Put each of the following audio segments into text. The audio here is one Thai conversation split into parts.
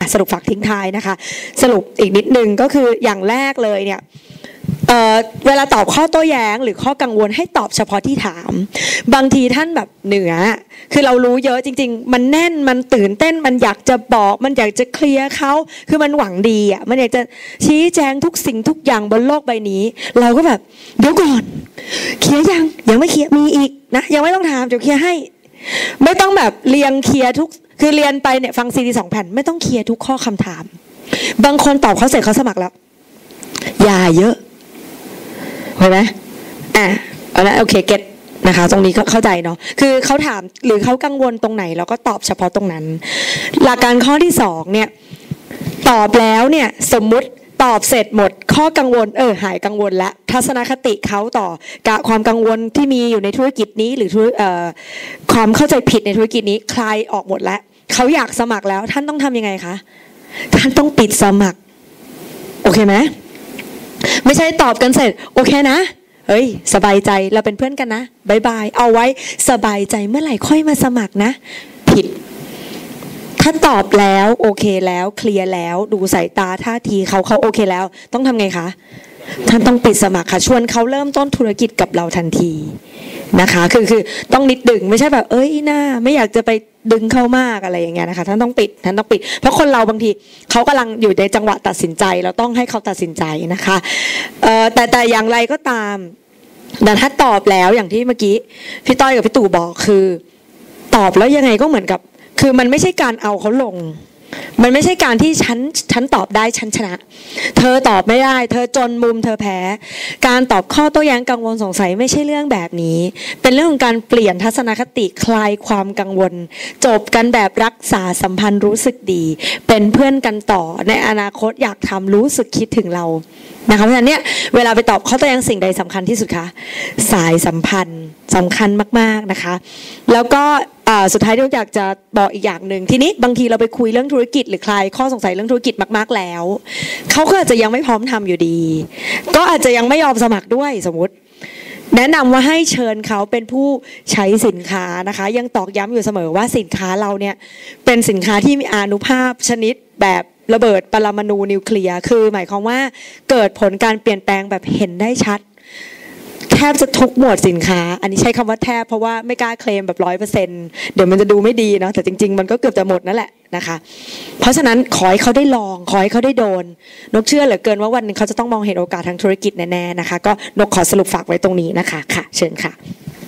สรุปฝากทิ้งท้ายนะคะสรุปอีกนิดนึงก็คืออย่างแรกเลยเนี่ยเวลาตอบข้อโต้แย้งหรือข้อกังวลให้ตอบเฉพาะที่ถามบางทีท่านแบบเหนือคือเรารู้เยอะจริงๆมันแน่นมันตื่นเต้นมันอยากจะบอกมันอยากจะเคลียร์เขาคือมันหวังดีอ่ะมันอยากจะชี้แจงทุกสิ่งทุกอย่างบนโลกใบนี้เราก็แบบเดี๋ยวก่อนเคลียร์ยังไม่เคลียร์มีอีกนะยังไม่ต้องถามเดี๋ยวเคลียร์ให้ไม่ต้องแบบเรียงเคลียร์ทุกคือเรียนไปเนี่ยฟังซีดี2 แผ่นไม่ต้องเคลียร์ทุกข้อคำถามบางคนตอบเขาเสร็จเขาสมัครแล้วอย่าเยอะเห็นไหมเอาละโอเคเก็ตนะคะตรงนี้ก็เข้าใจเนาะคือเขาถามหรือเขากังวลตรงไหนเราก็ตอบเฉพาะตรงนั้นหลักการข้อที่2เนี่ยตอบแล้วเนี่ยสมมุติตอบเสร็จหมดข้อกังวลหายกังวลแล้วทัศนคติเขาต่อความกังวลที่มีอยู่ในธุรกิจนี้หรือความเข้าใจผิดในธุรกิจนี้คลายออกหมดแล้วเขาอยากสมัครแล้วท่านต้องทำยังไงคะท่านต้องปิดสมัครโอเคไหมไม่ใช่ตอบกันเสร็จโอเคนะเฮ้ยสบายใจเราเป็นเพื่อนกันนะบายบายเอาไว้สบายใจเมื่อไหร่ค่อยมาสมัครนะผิดถ้าตอบแล้วโอเคแล้วเคลียร์แล้วดูสายตาท่าทีเขาโอเคแล้วต้องทำไงคะท่านต้องปิดสมัครค่ะชวนเขาเริ่มต้นธุรกิจกับเราทันทีนะคะคือต้องนิดดึงไม่ใช่แบบหน้าไม่อยากจะไปดึงเข้ามากอะไรอย่างเงี้ยนะคะท่านต้องปิดเพราะคนเราบางทีเขากำลังอยู่ในจังหวะตัดสินใจเราต้องให้เขาตัดสินใจนะคะแต่อย่างไรก็ตามแต่ถ้าตอบแล้วอย่างที่เมื่อกี้พี่ต้อยกับพี่ตู่บอกคือตอบแล้วยังไงก็เหมือนกับคือมันไม่ใช่การเอาเขาลงมันไม่ใช่การที่ฉันตอบได้ฉันชนะเธอตอบไม่ได้เธอจนมุมเธอแพ้การตอบข้อโต้แย้งกังวลสงสัยไม่ใช่เรื่องแบบนี้เป็นเรื่องของการเปลี่ยนทัศนคติคลายความกังวลจบกันแบบรักษาสัมพันธ์รู้สึกดีเป็นเพื่อนกันต่อในอนาคตอยากทำรู้สึกคิดถึงเรานะคะเพราะฉะนั้นเนี่ยเวลาไปตอบข้อโต้แย้งสิ่งใดสำคัญที่สุดคะสายสัมพันธ์สำคัญมากๆนะคะแล้วก็สุดท้ายที่อยากจะบอกอีกอย่างหนึ่งทีนี้บางทีเราไปคุยเรื่องธุรกิจหรือคลายข้อสงสัยเรื่องธุรกิจมากๆแล้วเขาก็อาจจะยังไม่พร้อมทำอยู่ดีก็อาจจะยังไม่ยอมสมัครด้วยสมมติแนะนำว่าให้เชิญเขาเป็นผู้ใช้สินค้านะคะยังตอกย้ำอยู่เสมอว่าสินค้าเราเนี่ยเป็นสินค้าที่มีอานุภาพชนิดแบบระเบิดปรมาณูนิวเคลียร์คือหมายความว่าเกิดผลการเปลี่ยนแปลงแบบเห็นได้ชัดแทบจะทุกหมวดสินค้าอันนี้ใช้คำว่าแทบเพราะว่าไม่กล้าเคลมแบบ100%เดี๋ยวมันจะดูไม่ดีเนาะแต่จริงๆมันก็เกือบจะหมดนั่นแหละนะคะเพราะฉะนั้นขอให้เขาได้ลองขอให้เขาได้โดนนกเชื่อเหลือเกินว่าวันนึงเขาจะต้องมองเห็นโอกาสทางธุรกิจแน่ๆนะคะก็นกขอสรุปฝากไว้ตรงนี้นะคะค่ะเชิญค่ะ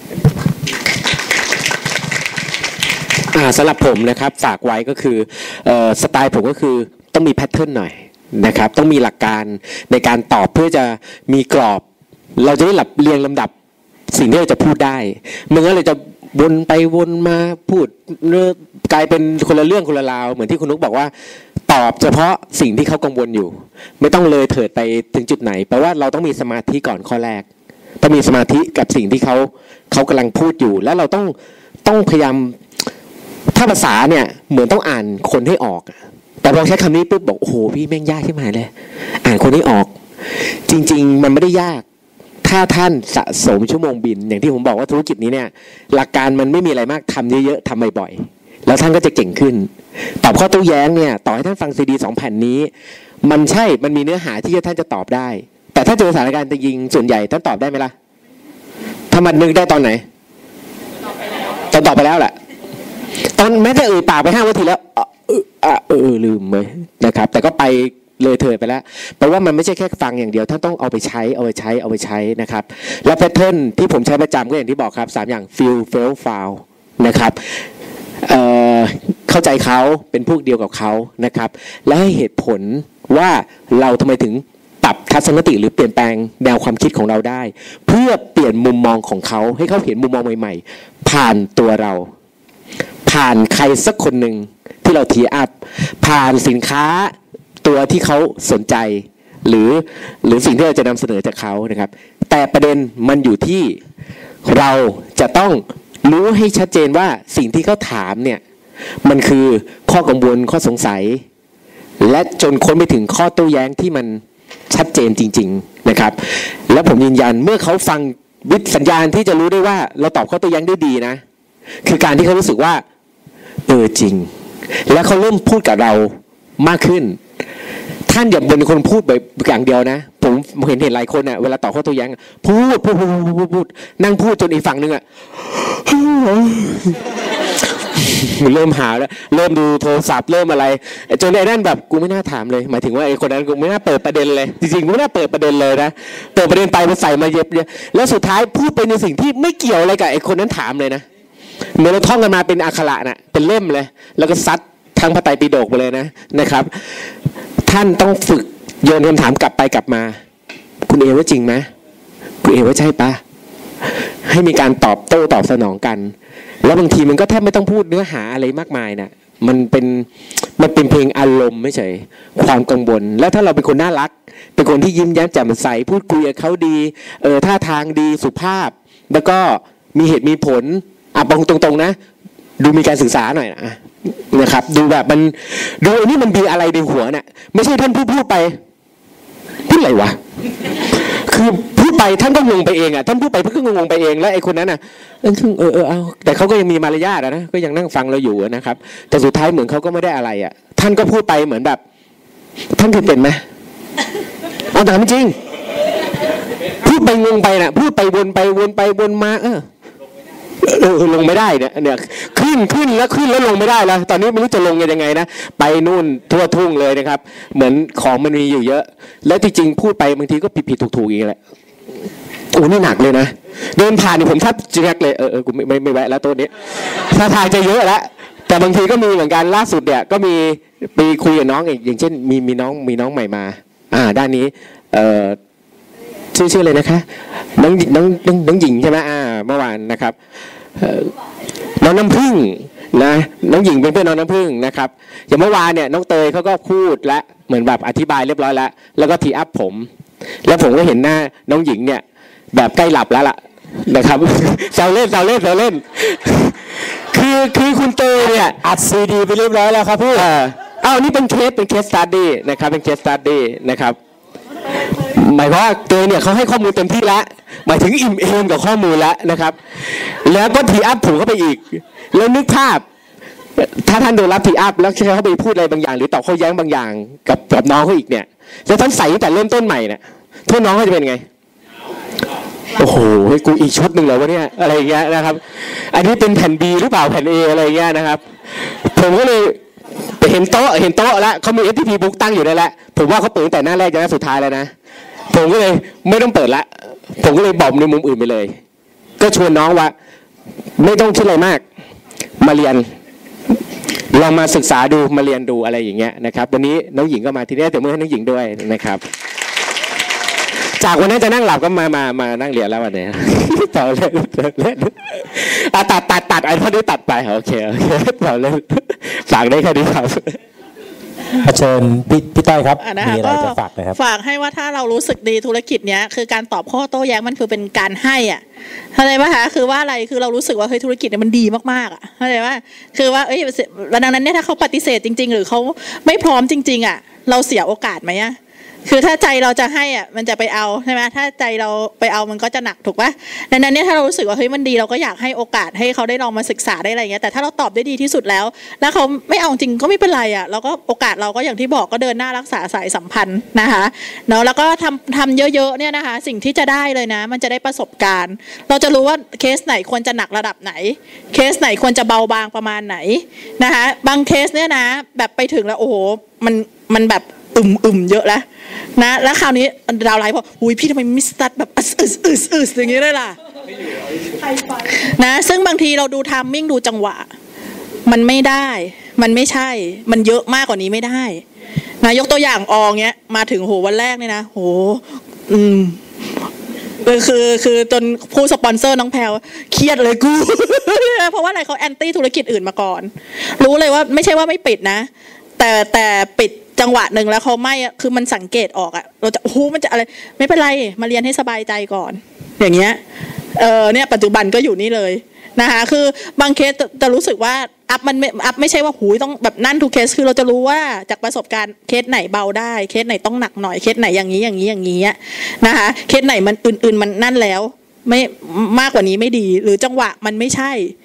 สำหรับผมนะครับฝากไว้ก็คือสไตล์ผมก็คือต้องมีแพทเทิร์นหน่อยนะครับต้องมีหลักการในการตอบเพื่อจะมีกรอบเราจะได้เรียงลำดับสิ่งที่เราจะพูดได้เมื่อเราจะวนไปวนมาพูดกลายเป็นคนละเรื่องคนละราวเหมือนที่คุณนุกบอกว่าตอบเฉพาะสิ่งที่เขากังวลอยู่ไม่ต้องเลยเถิดไปถึงจุดไหนแปลว่าเราต้องมีสมาธิก่อนข้อแรกต้องมีสมาธิกับสิ่งที่เขากำลังพูดอยู่แล้วเราต้องพยายามถ้าภาษาเนี่ยเหมือนต้องอ่านคนให้ออกแต่พอใช้คำนี้ปุ๊บบอกโอ้โหพี่แม่งยากขึ้นมาเลยอ่านคนให้ออกจริงๆมันไม่ได้ยากถ้าท่านสะสมชั่วโมงบินอย่างที่ผมบอกว่าธุรกิจนี้เนี่ยหลักการมันไม่มีอะไรมากทำเยอะๆทำบ่อยๆแล้วท่านก็จะเก่งขึ้นตอบข้อโต้แย้งเนี่ยต่อให้ท่านฟังซีดี2 แผ่นนี้มันมีเนื้อหาที่ท่านจะตอบได้แต่ถ้าเจอสถานการณ์จริงส่วนใหญ่ท่านตอบได้ไหมล่ะถ้ามันนึกได้ตอนไหนตอนตอบไปแล้วแหละตอนแม้แต่ปากไป5 นาทีแล้วลืมเลยนะครับแต่ก็ไปเลยเถิดไปแล้วแปลว่ามันไม่ใช่แค่ฟังอย่างเดียวท่านต้องเอาไปใช้นะครับและแพทเทิร์นที่ผมใช้ประจำก็อย่างที่บอกครับ3อย่าง feel fail foul นะครับเข้าใจเขาเป็นพวกเดียวกับเขานะครับและให้เหตุผลว่าเราทำไมถึงปรับทัศนคติหรือเปลี่ยนแปลงแนวความคิดของเราได้เพื่อเปลี่ยนมุมมองของเขาให้เขาเห็นมุมมองใหม่ๆผ่านตัวเราผ่านใครสักคนหนึ่งที่เราทีอัพผ่านสินค้าตัวที่เขาสนใจหรือสิ่งที่เราจะนำเสนอจากเขานะครับแต่ประเด็นมันอยู่ที่เราจะต้องรู้ให้ชัดเจนว่าสิ่งที่เขาถามเนี่ยมันคือข้อกังวลข้อสงสัยและจนค้นไปถึงข้อโต้แย้งที่มันชัดเจนจริงๆนะครับและผมยืนยันเมื่อเขาฟังสัญญาณที่จะรู้ได้ว่าเราตอบข้อโต้แย้งได้ดีนะคือการที่เขารู้สึกว่าจริงและเขาเริ่มพูดกับเรามากขึ้นท่านอย่าเป็นคนพูดแบบอย่างเดียวนะผมเห็นหลายคนอ่ะเวลาตอบข้อโต้แย้งพูดนั่งพูดจนอีกฝั่งนึงอ่ะเริ่มหาแล้วเริ่มดูโทรศัพท์เริ่มอะไรจนไอ้นั่นแบบกูไม่น่าถามเลยหมายถึงว่าไอ้คนนั้นกูไม่น่าเปิดประเด็นเลยจริงๆกูไม่น่าเปิดประเด็นเลยนะเปิดประเด็นไปมันใส่มาเย็บแล้วสุดท้ายพูดไปในสิ่งที่ไม่เกี่ยวอะไรกับไอ้คนนั้นถามเลยนะเหมือนเราท่องกันมาเป็นอักขระน่ะเป็นเล่มเลยแล้วก็ซัดทั้งพระไตรปิฎกไปเลยนะครับท่านต้องฝึกโยนคำถามกลับไปกลับมาคุณเอว่าจริงไหมคุณเอว่าใช่ปะให้มีการตอบโต้ตอบสนองกันแล้วบางทีมันก็แทบไม่ต้องพูดเนื้อหาอะไรมากมายนะมันเป็นเพลงอารมณ์ไม่ใช่ความกังวลแล้วถ้าเราเป็นคนน่ารักเป็นคนที่ยิ้มแย้มแจ่มใสพูดคุยกับเขาดีท่าทางดีสุภาพแล้วก็มีเหตุมีผลบอกตรงๆนะดูมีการศึกษาหน่อยนะครับดูแบบมันดูอันนี้มันมีอะไรในหัวเนี่ยไม่ใช่ท่านพูดไปพูดอะไรวะคือพูดไปท่านก็งงไปเองอ่ะท่านพูดไปเพื่อก็งงไปเองแล้วไอ้คนนั้นอ่ะเอาแต่เขาก็ยังมีมารยาทนะก็ยังนั่งฟังเราอยู่นะครับแต่สุดท้ายเหมือนเขาก็ไม่ได้อะไรอ่ะท่านก็พูดไปเหมือนแบบท่านเคยเป็นไหมเอาแต่ไม่จริงพูดไปงงไปน่ะพูดไปวนมาลงไม่ได้เนี่ยขึ้นแล้วลงไม่ได้แล้วตอนนี้ไม่รู้จะลงยังไงนะไปนู่นทั่วทุ่งเลยนะครับเหมือนของมันมีอยู่เยอะแล้วจริงๆพูดไปบางทีก็ผิดถูกอีกแหละโอ้นี่หนักเลยนะเดินผ่านนี่ผมแทบจะแยกเลยกูไม่แวะแล้วตัวนี้ท่าทางจะเยอะแล้วแต่บางทีก็มีเหมือนกันล่าสุดเนี่ยก็มีไปคุยกับน้องอีกอย่างเช่นมีน้องใหม่มาด้านนี้ชื่อเลยนะคะน้องหญิงใช่ไหมเมื่อวานนะครับน้องน้ำผึ้งนะน้องหญิงเป็นเพื่อนน้องน้ำผึ้งนะครับอย่างเมื่อวานเนี่ยน้องเตยเขาก็พูดและเหมือนแบบอธิบายเรียบร้อยแล้วก็ทีอัพผมแล้วผมก็เห็นหน้าน้องหญิงเนี่ยแบบใกล้หลับแล้วล่ะนะครับแซวเล่นคือคุณเตยเนี่ยอัดซีดีไปเรียบร้อยแล้วครับพี่นี่เป็นเคสสตั๊ดดี้นะครับเป็นเคสสตั๊ดดี้นะครับหมายว่าเตยเนี่ยเขาให้ข้อมูลเต็มที่แล้วหมายถึงอิ่มเอมกับข้อมูลแล้วนะครับแล้วก็ทีอัพผมเข้าไปอีกแล้วนึกภาพถ้าท่านโดนรับทีอัพแล้วเขาไปพูดอะไรบางอย่างหรือตอบข้อแย้งบางอย่างกับน้องเขาอีกเนี่ยแล้วท่านใส่ตั้งแต่เริ่มต้นใหม่เนี่ยโทษน้องเขาจะเป็นไงโอ้โหให้กูอีกชุดหนึ่งเหรอวะเนี่ยอะไรอย่างเงี้ยนะครับอันนี้เป็นแผ่น B หรือเปล่าแผ่น A อะไรอย่างเงี้ยนะครับผมก็เลยเห็นโต๊ะแล้วเขามี FTP Book ตั้งอยู่ได้แล้วผมว่าเขาเปิดแต่หน้าแรกจนหน้าสุดท้ายแล้วนะผมก็เลยไม่ต้องเปิดละผมก็เลยบอกในมุมอื่นไปเลยก็ชวนน้องว่าไม่ต้องคิดอะไรมากมาเรียนลองมาศึกษาดูมาเรียนดูอะไรอย่างเงี้ยนะครับวันนี้น้องหญิงก็มาทีนี้แต่เมื่อให้น้องหญิงด้วยนะครับจากวันนั้นจะนั่งหลับก็มานั่งเรียนแล้ววันนี้ต่อเล่นตัดไอ้พวกนี้ตัดไปโอเคต่อเล่นฝากได้แค่นี้ครับเชิญพี่ต้อยครับมีอะไรจะฝากนะครับฝากให้ว่าถ้าเรารู้สึกดีธุรกิจเนี้ยคือการตอบข้อโต้แย้งมันคือเป็นการให้เข้าใจไหมคะคือว่าอะไรคือเรารู้สึกว่าเฮ้ยธุรกิจเนี่ยมันดีมากๆเข้าใจว่าคือว่าดังนั้นเนี่ยถ้าเขาปฏิเสธจริงๆหรือเขาไม่พร้อมจริงๆเราเสียโอกาสไหมคือถ้าใจเราจะให้มันจะไปเอาใช่ไหมถ้าใจเราไปเอามันก็จะหนักถูกปะดังนั้นเนี่ยถ้าเรารู้สึกว่าเฮ้ยมันดีเราก็อยากให้โอกาสให้เขาได้ลองมาศึกษาได้อะไรเงี้ยแต่ถ้าเราตอบได้ดีที่สุดแล้วเขาไม่เอาจริงก็ไม่เป็นไรเราก็โอกาสเราก็อย่างที่บอกก็เดินหน้ารักษาสายสัมพันธ์นะคะเนาะแล้วก็ทำเยอะๆเนี่ยนะคะสิ่งที่จะได้เลยนะมันจะได้ประสบการณ์เราจะรู้ว่าเคสไหนควรจะหนักระดับไหนเคสไหนควรจะเบาบางประมาณไหนนะคะบางเคสเนี่ยนะแบบไปถึงแล้วโอ้โหมันแบบเยอะแล้วนะแล้วคราวนี้ดาวไลฟ์บอกอุ้ยพี่ทำไมมิสตัดแบบอย่างนี้ได้ล่ะนะซึ่งบางทีเราดูไทมิ่งดูจังหวะมันไม่ได้มันไม่ใช่มันเยอะมากกว่านี้ไม่ได้นะยกตัวอย่างเงี้ยมาถึงวันแรกเนี่ยนะคือจนผู้สปอนเซอร์น้องแพรวเครียดเลยกู เพราะว่าอะไรเขาแอนตี้ธุรกิจอื่นมาก่อนรู้เลยว่าไม่ใช่ว่าไม่ปิดนะแต่ปิดจังหวะหนึ่งแล้วเขาไม่คือมันสังเกตออกเราจะมันจะอะไรไม่เป็นไรมาเรียนให้สบายใจก่อนอย่างเงี้ยเนี่ยปัจจุบันก็อยู่นี่เลยนะคะคือบางเคสจะรู้สึกว่าอัพไม่ใช่ว่าต้องแบบนั่นทุกเคสคือเราจะรู้ว่าจากประสบการณ์เคสไหนเบาได้เคสไหนต้องหนักหน่อยเคสไหนอย่างนี้นะคะเคสไหนมันอื่นๆมันนั่นแล้วไม่มากกว่านี้ไม่ดีหรือจังหวะมันไม่ใช่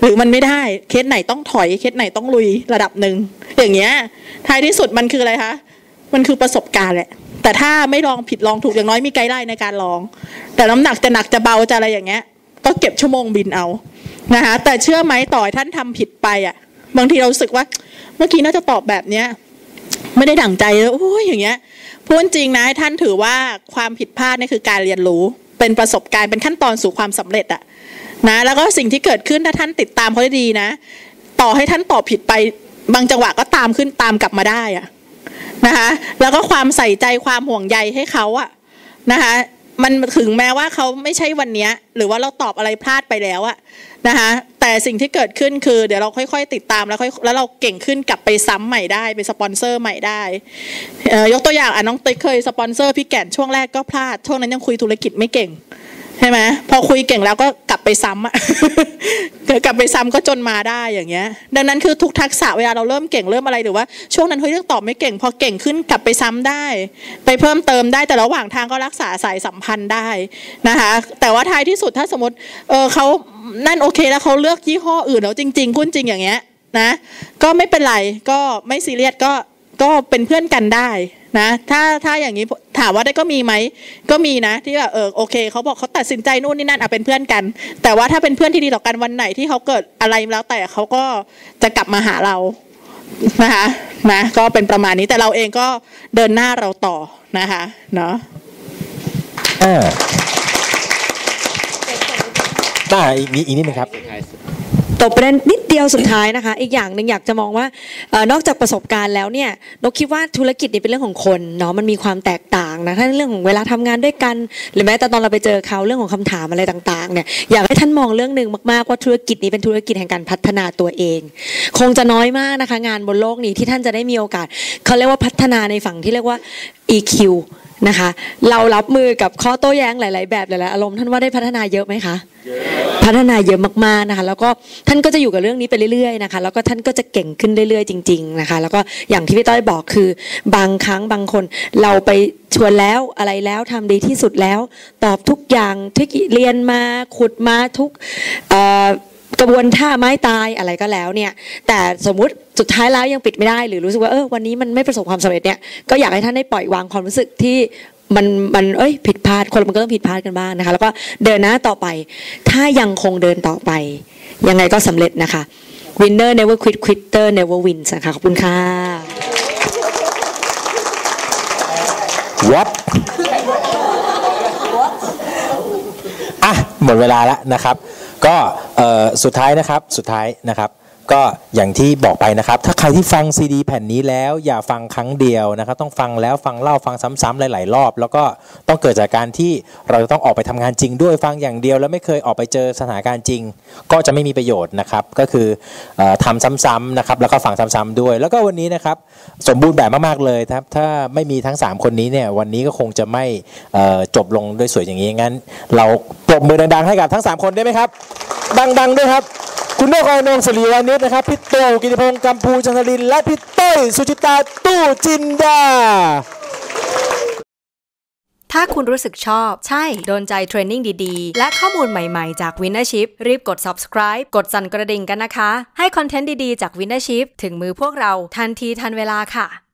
หรือมันไม่ได้เคสไหนต้องถอยเคสไหนต้องลุยระดับหนึ่งอย่างเงี้ยท้ายที่สุดมันคืออะไรคะมันคือประสบการณ์แหละแต่ถ้าไม่ลองผิดลองถูกอย่างน้อยมีไกด์ไลน์ในการลองแต่น้ำหนักจะหนักจะเบาจะอะไรอย่างเงี้ยก็เก็บชั่วโมงบินเอานะคะแต่เชื่อไหมต่อให้ท่านทำผิดไปอ่ะบางทีเราสึกว่าเมื่อกี้น่าจะตอบแบบเนี้ยไม่ได้ดั่งใจเลยโอ้ยอย่างเงี้ยพูดจริงนะท่านถือว่าความผิดพลาดนี่คือการเรียนรู้เป็นประสบการณ์เป็นขั้นตอนสู่ความสำเร็จอะนะแล้วก็สิ่งที่เกิดขึ้นถ้าท่านติดตามเขาได้ดีนะต่อให้ท่านตอบผิดไปบางจังหวะก็ตามกลับมาได้อะนะคะแล้วก็ความใส่ใจความห่วงใยให้เขาอะนะคะมันถึงแม้ว่าเขาไม่ใช่วันนี้หรือว่าเราตอบอะไรพลาดไปแล้วอะนะคะแต่สิ่งที่เกิดขึ้นคือเดี๋ยวเราค่อยๆติดตามแล้วเราเก่งขึ้นกลับไปซ้ำใหม่ได้ไปสปอนเซอร์ใหม่ได้ยกตัวอย่างน้องติ๊กเคยสปอนเซอร์พี่แก่นช่วงแรกก็พลาดช่วงนั้นยังคุยธุรกิจไม่เก่งใช่ไหมพอคุยเก่งแล้วก็กลับไปซ้ำอะ กลับไปซ้ำก็จนมาได้อย่างเงี้ยดังนั้นคือทุกทักษะเวลาเราเริ่มเก่งเริ่มอะไรหรือว่าช่วงนั้นเฮ้ยเรื่องตอบไม่เก่งพอเก่งขึ้นกลับไปซ้ำได้ไปเพิ่มเติมได้แต่ระหว่างทางก็รักษาสายสัมพันธ์ได้นะคะแต่ว่าท้ายที่สุดถ้าสมมติเขานั่นโอเคแล้วเขาเลือกยี่ห้ออื่นแล้วจริงๆคุ้นจริงอย่างเงี้ยนะก็ไม่เป็นไรก็ไม่ซีเรียสก็เป็นเพื่อนกันได้นะถ้าอย่างนี้ถามว่าได้ก็มีไหมก็มีนะที่แบบโอเคเขาบอกเขาตัดสินใจนู่นนี่นั่นเป็นเพื่อนกันแต่ว่าถ้าเป็นเพื่อนที่ดีต่อกันวันไหนที่เขาเกิดอะไรแล้วแต่เขาก็จะกลับมาหาเรานะคะนะก็เป็นประมาณนี้แต่เราเองก็เดินหน้าเราต่อนะคะเนาะอีกนิดนึงครับตบประเด็นนิดเดียวสุดท้ายนะคะอีกอย่างหนึ่งอยากจะมองว่านอกจากประสบการณ์แล้วเนี่ยนกคิดว่าธุรกิจนี่เป็นเรื่องของคนเนาะมันมีความแตกต่างนะถ้าเรื่องของเวลาทำงานด้วยกันหรือแม้แต่ตอนเราไปเจอเขาเรื่องของคำถามอะไรต่างๆเนี่ยอยากให้ท่านมองเรื่องหนึ่งมากๆว่าธุรกิจนี้เป็นธุรกิจแห่งการพัฒนาตัวเองคงจะน้อยมากนะคะงานบนโลกนี้ที่ท่านจะได้มีโอกาสเขาเรียกว่าพัฒนาในฝั่งที่เรียกว่า EQ นะคะเรารับมือกับข้อโต้แย้งหลายๆแบบหลายๆอารมณ์ท่านว่าได้พัฒนาเยอะไหมคะพัฒนาเยอะมากๆนะคะแล้วก็ท่านก็จะอยู่กับเรื่องนี้ไปเรื่อยๆนะคะแล้วก็ท่านก็จะเก่งขึ้นเรื่อยๆจริงๆนะคะแล้วก็อย่างที่พี่ต้อยบอกคือบางครั้งบางคนเราไปชวนแล้วอะไรแล้วทำดีที่สุดแล้วตอบทุกอย่างที่เรียนมาขุดมาทุกกระบวนท่าไม้ตายอะไรก็แล้วเนี่ยแต่สมมุติสุดท้ายแล้วยังปิดไม่ได้หรือรู้สึกว่าวันนี้มันไม่ประสบความสำเร็จเนี่ยก็อยากให้ท่านได้ปล่อยวางความรู้สึกที่มันผิดพลาดคนมันก็ต้องผิดพลาดกันบ้างนะคะแล้วก็เดินหน้าต่อไปถ้ายังคงเดินต่อไปยังไงก็สำเร็จนะคะ winner never quit quitter never wins นะคะขอบคุณค่ะ What หมดเวลาแล้วนะครับก็สุดท้ายนะครับก็อย่างที่บอกไปนะครับถ้าใครที่ฟังซีดีแผ่นนี้แล้วอย่าฟังครั้งเดียวนะครับต้องฟังแล้วฟังเล่าฟังซ้ำๆหลายๆรอบแล้วก็ต้องเกิดจากการที่เราจะต้องออกไปทำงานจริงด้วยฟังอย่างเดียวแล้วไม่เคยออกไปเจอสถานการณ์จริงก็จะไม่มีประโยชน์นะครับก็คือทำซ้ำๆนะครับแล้วก็ฟังซ้ำๆด้วยแล้วก็วันนี้นะครับสมบูรณ์แบบมากๆเลยครับถ้าไม่มีทั้ง3คนนี้เนี่ยวันนี้ก็คงจะไม่จบลงด้วยสวยอย่างนี้งั้นเราปรบมือดังๆให้กับทั้ง3คนได้ไหมครับดังๆด้วยครับคุณนกอานงศิริวานิชนะครับพี่ตู่กิติพงษ์กัมพูจันทรินและพี่เต้ยสุจิตาตู้จินดาถ้าคุณรู้สึกชอบใช่โดนใจเทรนนิ่งดีๆและข้อมูลใหม่ๆจาก Winnership รีบกด subscribe กดสั่นกระดิ่งกันนะคะให้คอนเทนต์ดีๆจาก Winnership ถึงมือพวกเราทันทีทันเวลาค่ะ